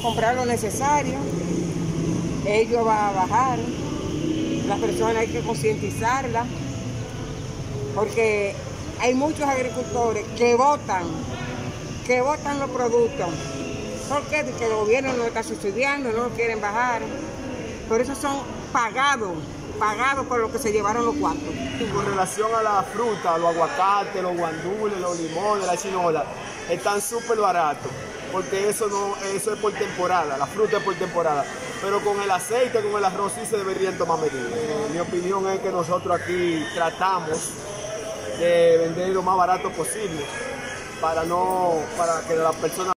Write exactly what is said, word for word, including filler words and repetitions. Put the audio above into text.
comprar lo necesario, ello va a bajar. Las personas hay que concientizarlas, porque hay muchos agricultores que botan, que botan los productos. ¿Por qué? Porque el gobierno no está subsidiando, no lo quieren bajar. Por eso son pagados, pagados por lo que se llevaron los cuartos. Con relación a la fruta, los aguacates, los guandules, los limones, la chinola, están súper baratos, porque eso no, eso es por temporada, la fruta es por temporada. Pero con el aceite, con el arroz sí se deberían tomar medidas. Eh, mi opinión es que nosotros aquí tratamos de vender lo más barato posible para no, para que las personas